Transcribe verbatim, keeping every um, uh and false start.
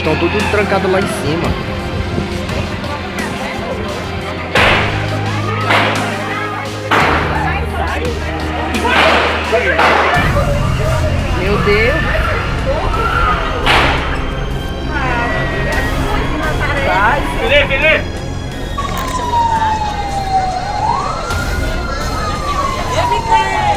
estão todos trancados lá em cima. Meu Deus. Sai. Felipe, Felipe. Ele tem.